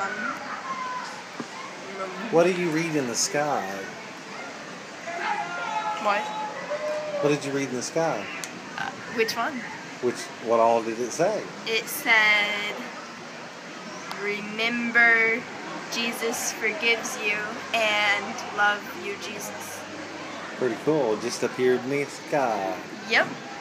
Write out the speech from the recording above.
What did you read in the sky? What? What did you read in the sky? Which one? What all did it say? It said, remember Jesus forgives you and love you, Jesus. Pretty cool. Just appeared in the sky. Yep.